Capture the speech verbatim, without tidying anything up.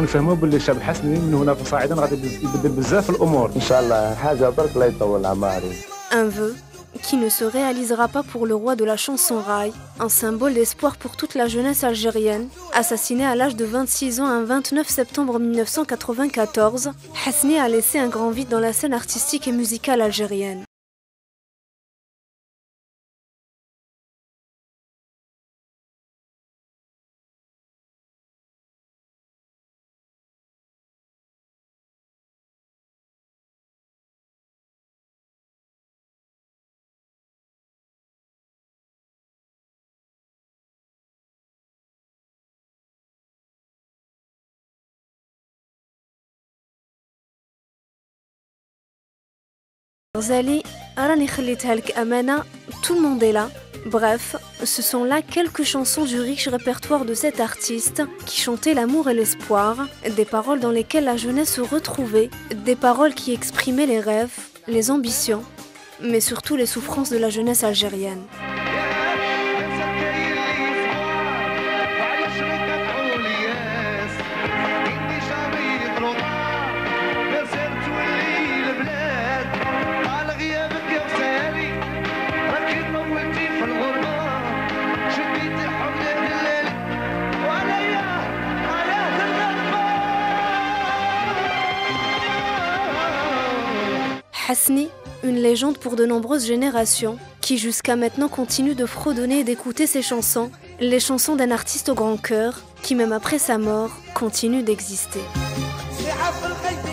ونفهموا باللي الشاب حسني من هنا فصاعدا غادي يبدل بزاف الامور ان شاء الله حاجه برك الله يطول عماري. Un vœu qui ne se réalisera pas pour le roi de la chanson raï, un symbole d'espoir pour toute la jeunesse algérienne. Assassiné à l'âge de vingt-six ans un vingt-neuf septembre mille neuf cent quatre-vingt-quatorze, Hasni a laissé un grand vide dans la scène artistique et musicale algérienne. Zali, Rani Khalidha lek Amana, tout le monde est là. Bref, ce sont là quelques chansons du riche répertoire de cet artiste qui chantait l'amour et l'espoir, des paroles dans lesquelles la jeunesse se retrouvait, des paroles qui exprimaient les rêves, les ambitions, mais surtout les souffrances de la jeunesse algérienne. Hasni, une légende pour de nombreuses générations, qui jusqu'à maintenant continue de fredonner et d'écouter ses chansons, les chansons d'un artiste au grand cœur, qui même après sa mort, continue d'exister.